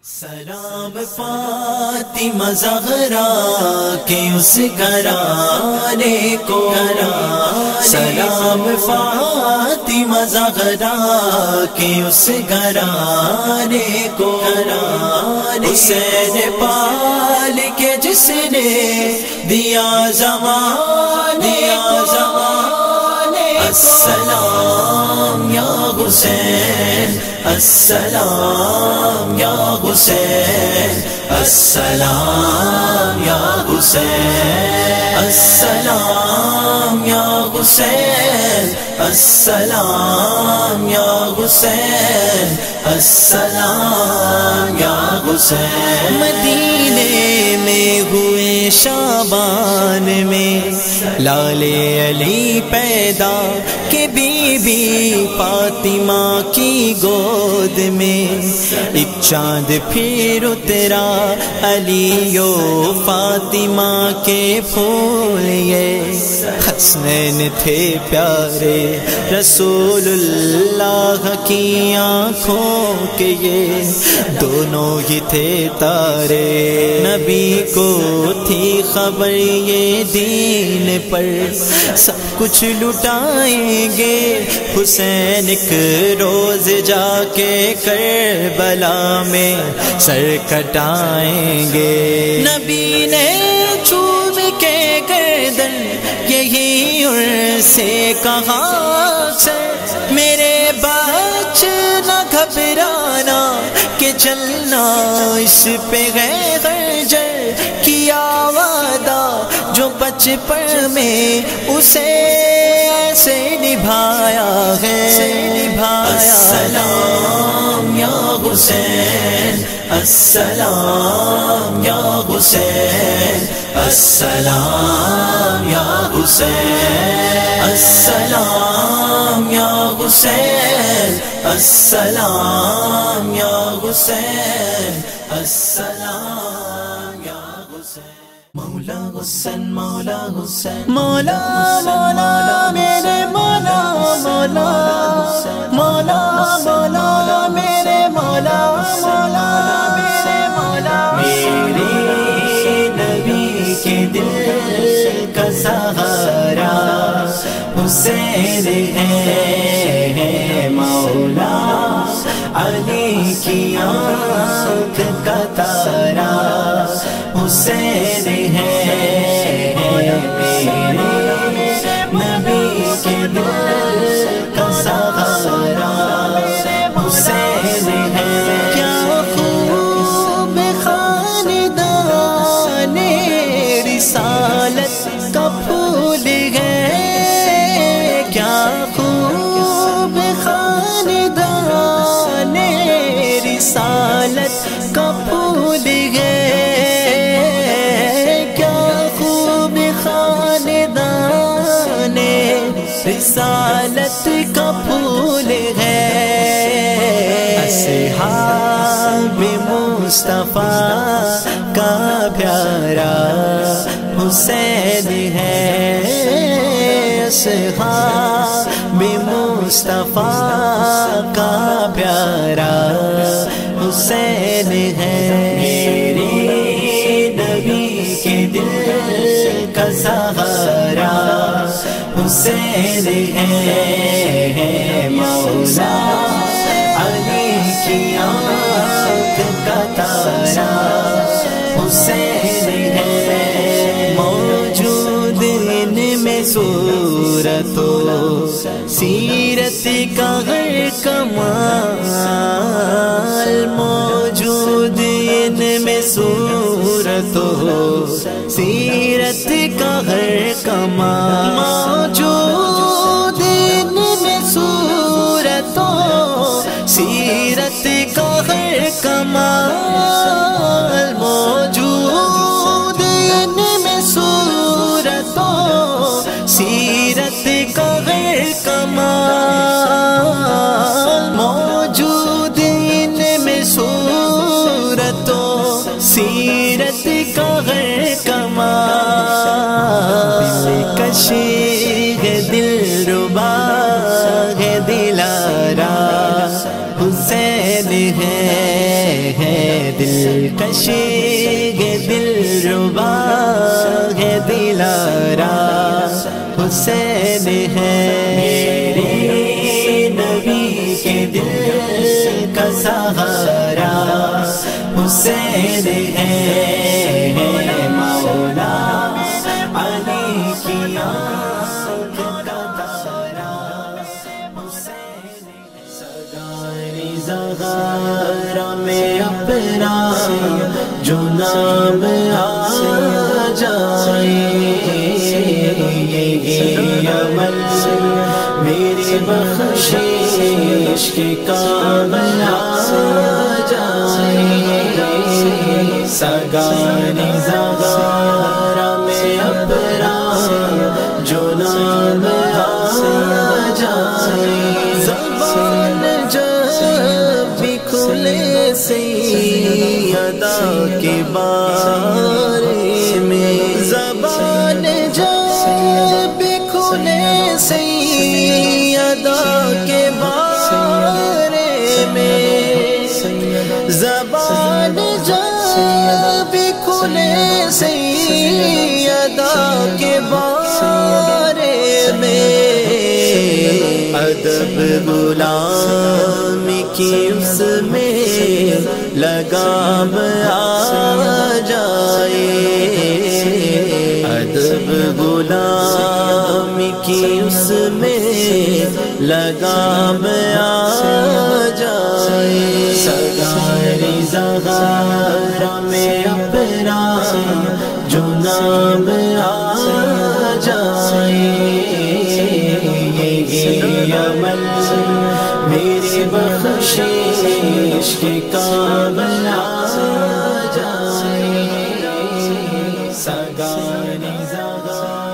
سلام فاطمہ زہرا کے اس گھرانے کو، سلام فاطمہ زہرا کے اس گھرانے کو، حسین پال کے جس نے دیا زمانے السلام یا حسین، السلام یا حسین، السلام یا حسین، السلام یا حسین، السلام یا حسین، السلام یا حسین۔ مدینے میں ہوئے شعبان میں لال علی پیدا کہ بی بی فاطمہ کی گود میں ایک چاند پھر اترا علی و فاطمہ کے پھول، یہ حسنین تھے پیارے رسول اللہ کی آنکھوں کے، یہ دونوں ہی تھے تارے، نبی کو تھی خبر یہ دین پر سب کچھ لٹائیں گے، حسین ایک روز جا کے کربلا میں سر کٹائیں گے، نبی نے چوم کے گردن یہی سے کہا سر میرے بچے نہ گھبرانا کہ چلنا اس پہ ہے غرض کیا وعدہ جو بچپن میں اسے ایسے نبھایا ہے، السلام یا حسین، السلام یا حسین، السلام یا حسین، السلام یا حسین، السلام یا حسین، السلام یا حسین۔ مولا حسین، مولا حسین، مولا مولا میرے مولا، مولا مولا مولا میرے مولا، مولا میرے مولا، میرے نبی کے دل کا سہارا حسین ہے، مولا علی کی آنکھ کا تارا حسین ہے، میرے نبی کے دل کا سہارا حسین ہے، کیا خوب خاندان رسالت کا پھول ہے، کیا خوب خاندان رسالت کا پھول ہے، کیا خوب خاندان رسالت کا پھول ہے، اصحاب مصطفیٰ کا پیارا حسین ہے، اصحاب مصطفیٰ کا پیارا حسین ہے، میرے نبی کے دل کا سہارا حسین ہے، مولا علی کی آنکھ کا تارا حسین ہے، موجود ان میں صورت و سیرت کا ہر کمال، موجود ان میں صورت و سیرت کا ہر کمال، موجود ان میں صورت و سیرت کا ہر کمال، موجود ان میں صورت و سیرت کا ہر کمال، موجود ان میں صورت و سیرت کا ہر کمال، دلکش دلکش ہے دلربا ہے دلارا حسین ہے میرے نبی کے دل کا سہارا حسین ہے مولا علی کی آنکھ کا تارا حسین سگانی زغارا میں اپنا جو نام آ جائے یہ عمل میری بخشش کے کام آ جائے سگانی زغارا میں اپنا جو نام آ جائے زبان جب بھی کھلے سیدہ کے بارے میں زبان جب بھی کھلے سیدہ کے بارے میں زبان جب بھی کھلے سیدہ کے بارے میں ادب غلامی کی اس میں لگام آ جائے ادب غلامی کی اس میں لگام آ جائے سگانی زغارا میں اپنا جو نام آ جائے یہ عمل میری بخشش کے کام آ جائے سگانی زغارا